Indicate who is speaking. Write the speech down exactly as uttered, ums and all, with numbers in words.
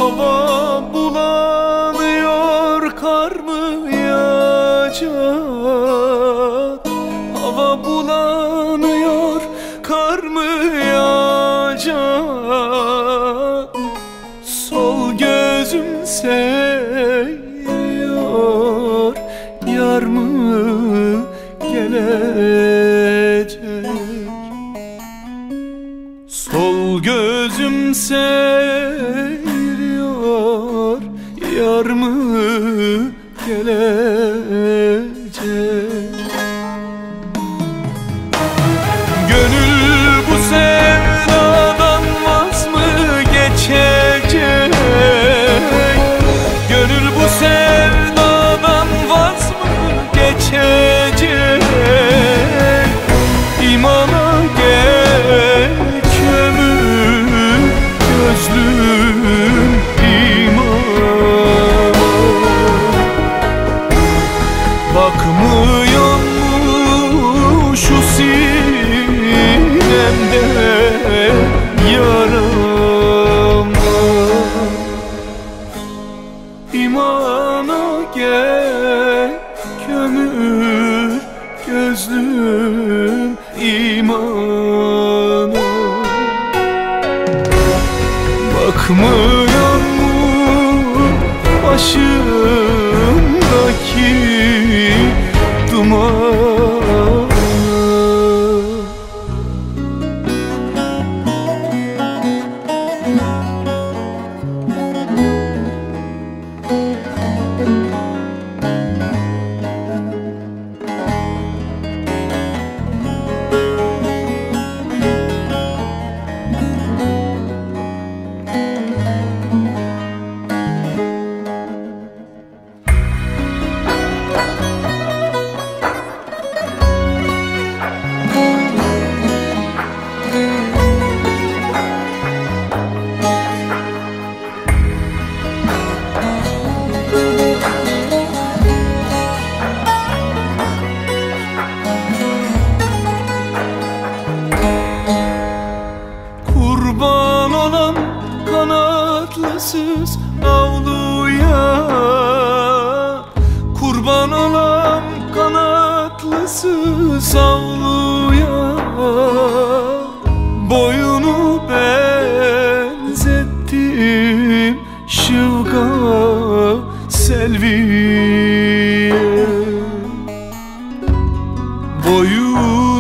Speaker 1: Hava bulanıyor, kar mı yağacak? Hava bulanıyor, kar mı yağacak? Sol gözüm seyiyor, yar mı gelecek? Sol gözüm seyiyor, yar mı gelecek? Gönül bu sevdadan vaz mı geçecek? Gönül bu sevdadan vaz mı geçecek? İmana gel kömür gözlüm, iman. Bakmıyor mu şu sinemde yarama? İmana gel kömür gözlüm, imana. Bakmıyor mu başımdaki duman? Kurban olan kanatlısız avluya, kurban olan kanatlısız avluya. Boyunu benzettim şıvga selviye. Boyu